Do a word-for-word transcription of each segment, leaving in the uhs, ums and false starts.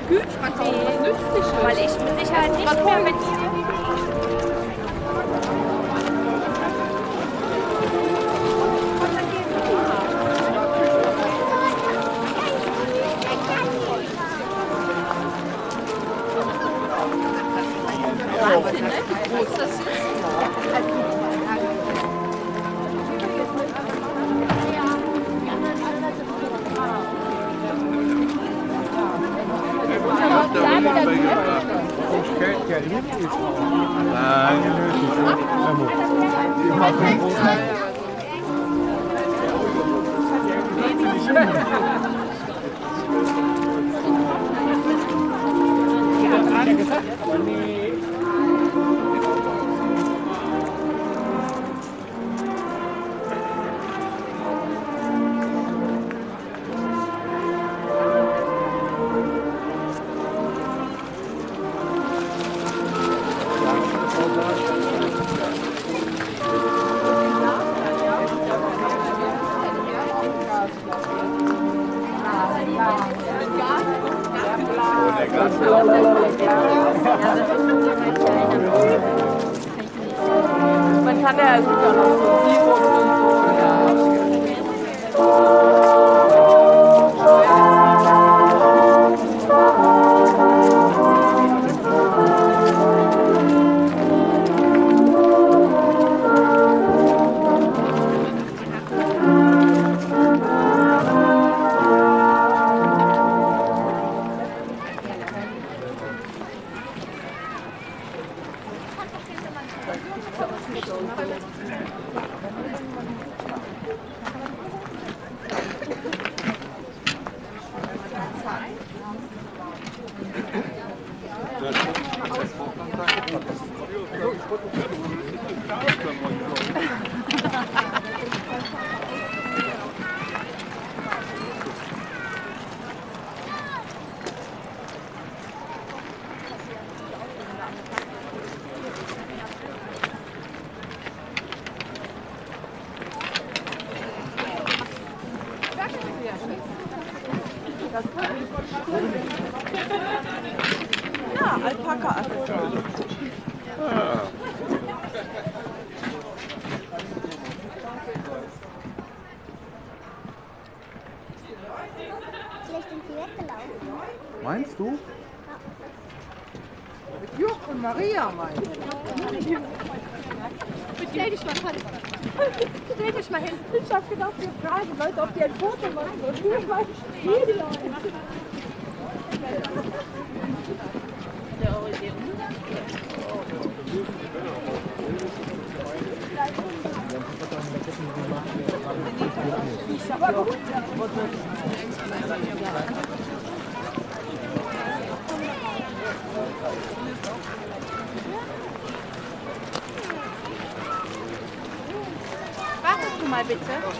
Kühlschrank kaufen, was nützlich ist. Weil ich mit Sicherheit nicht mehr mit... Wahnsinn, ne? Wie groß das ist. Man kann ja sogar noch so Sirup und so, ja. Ja, Alpaka-Accessoires. Ah. Vielleicht sind die weggelaufen. Meinst du? Mit Jürg und Maria meinst du? Stell dich mal hin. Stell dich mal hin. Ich hab gedacht, wir fragen Leute, ob die ein Foto machen. Und ich weiß, jede Leute. Wartest du mal bitte.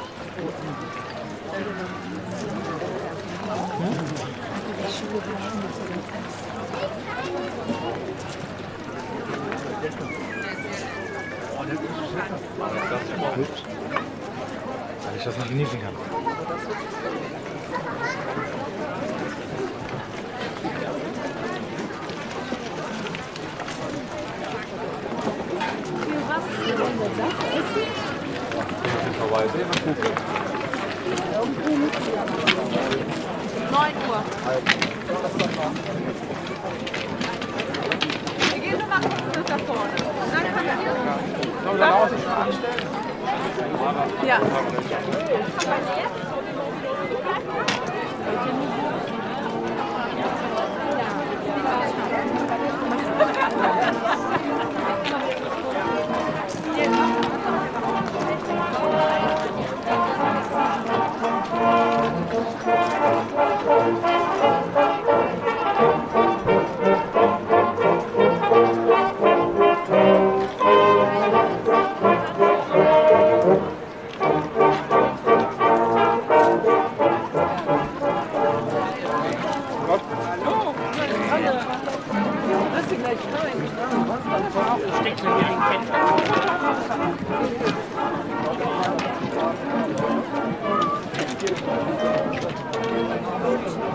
Weil ich das nicht genießen kann. neun Uhr. Wir gehen nur mal kurz nach vorne. Dann kann er. Sollen wir da außen schon anstellen? Ja.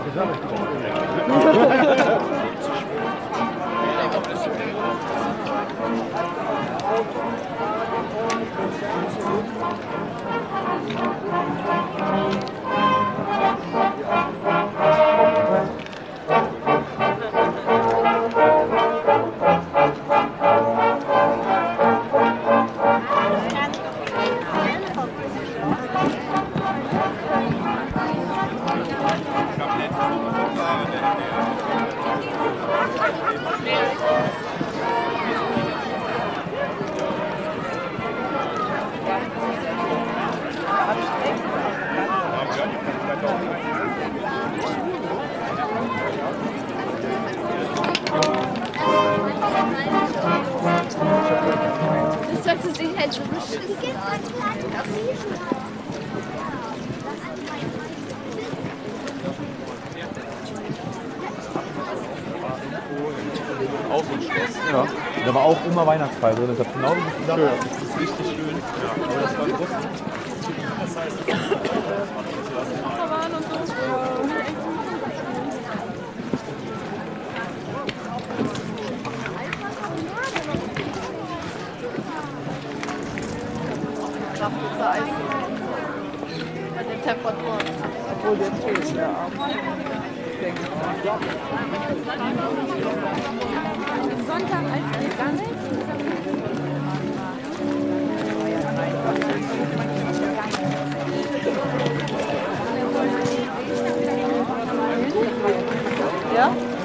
Das sollte sich halt schon beschissen. Auch so ein Schloss. Ja. Da war auch immer Weihnachtsfeier drin. Das hat genau wie gesagt. Schön. Das ist richtig schön. Ja. Aber das war groß. Das heißt, Bei den Temperaturen. Obwohl der Tee ist ja auch. Sonntag als geht gar nicht. Ja?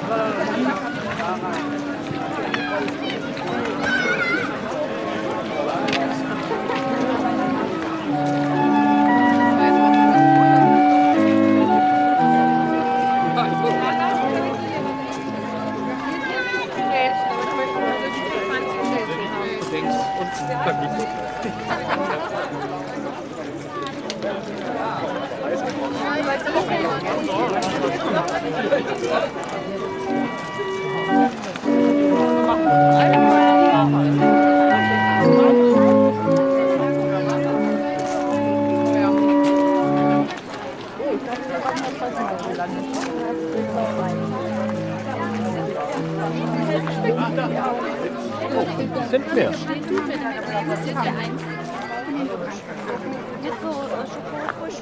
sind mehr. Das ist der einzige. Jetzt so Schokofrisch.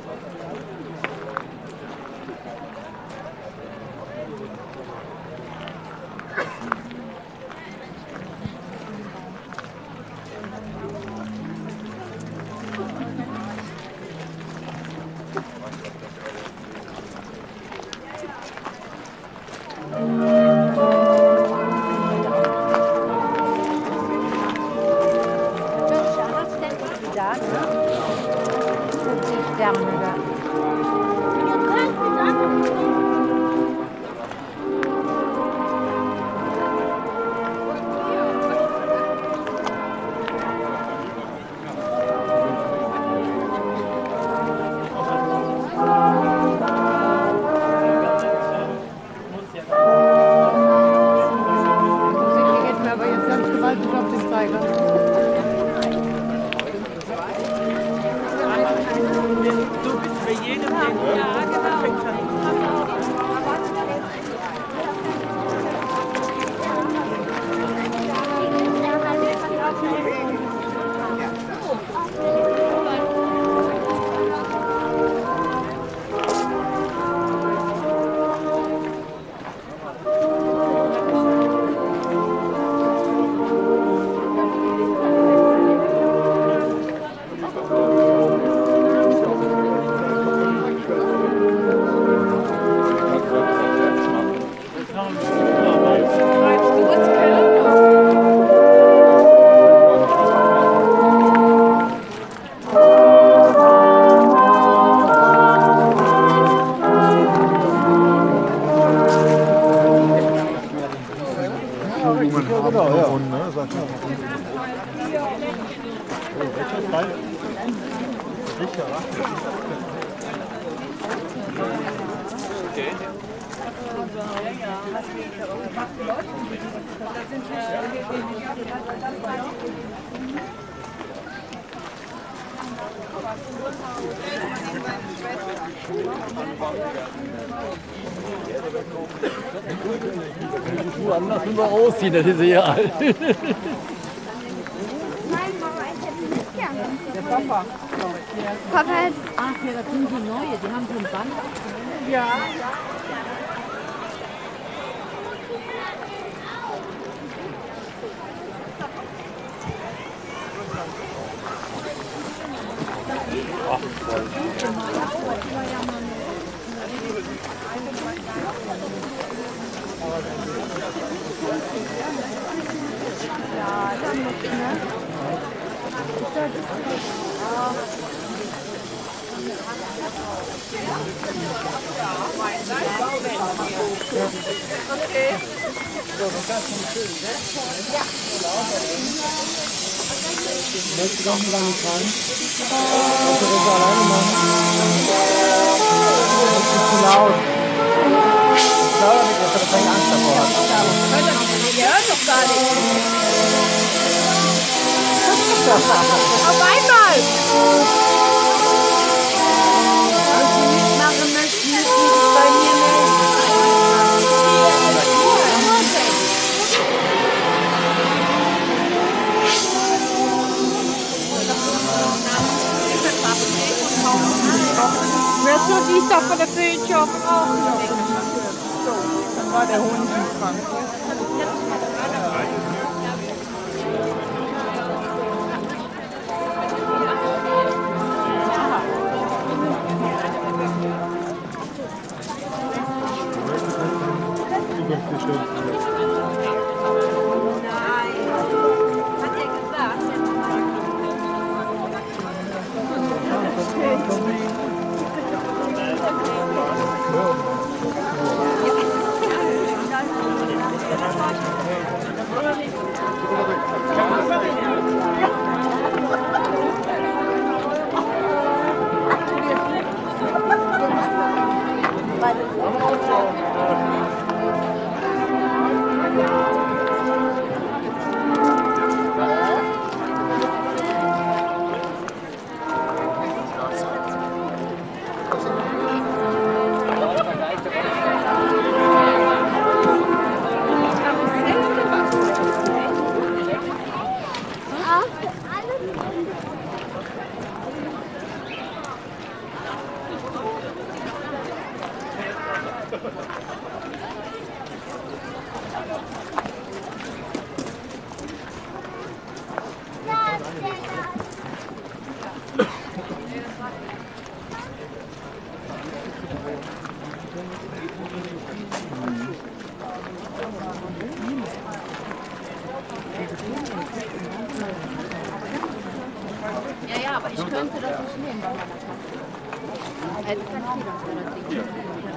Woanders immer aussehen, das ist ja alt. Der Papa. Papa hat Ach ja, das sind die neue, die haben so ein Band. Ja. Möchtest du doch mal nicht rein? Kannst du das alleine machen? Das ist zu laut. Ich glaube nicht, dass er keine Angst davor hat. Wir hören doch gar nicht. Auf einmal! Was sie mitmachen möchten, müssen sie sich bei mir melden. Jetzt so siehst du von der Bildschirm auch noch. So, dann war der Hund krank. Ja, ja, aber ich könnte das nicht nehmen, wenn man das macht. Als Taxi, das wäre das Ding.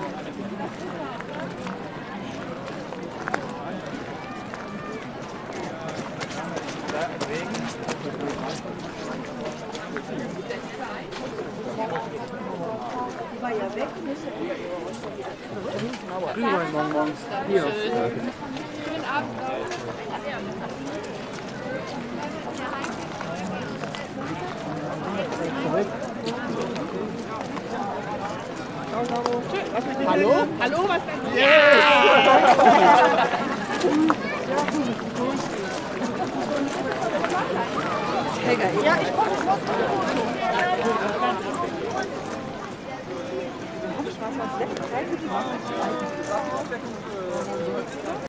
Die war ja weg. Glühweinbonbons. Hier. Schönen Abend. Hallo? Hallo, was denn? Ja! Ja, ich komme. Ich muss was letztes